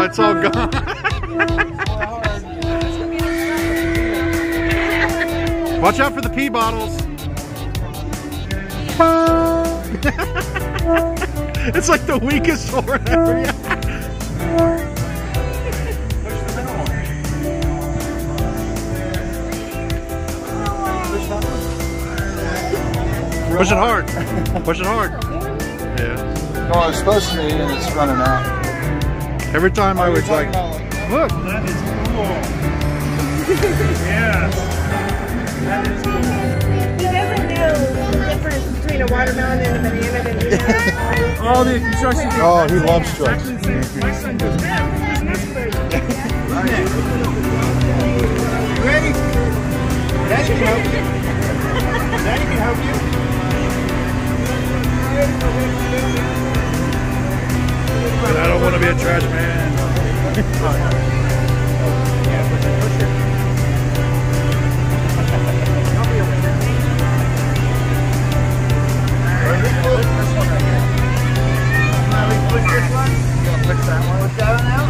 it's all gone. Watch out for the pee bottles. It's like the weakest sword ever. Push it hard. Push it hard. Yeah. No, it's supposed to be, and it's running out. Every time I was like, look. That is cool. Yeah. That is cool. He doesn't know the difference between a watermelon and a banana that he has. All the construction. Oh, he loves trucks. My son goes, man, this is crazy. Ready? Daddy can help you. Daddy can help you. But I don't want to be a trash man. Push this one. You want to push that one? What's that one now?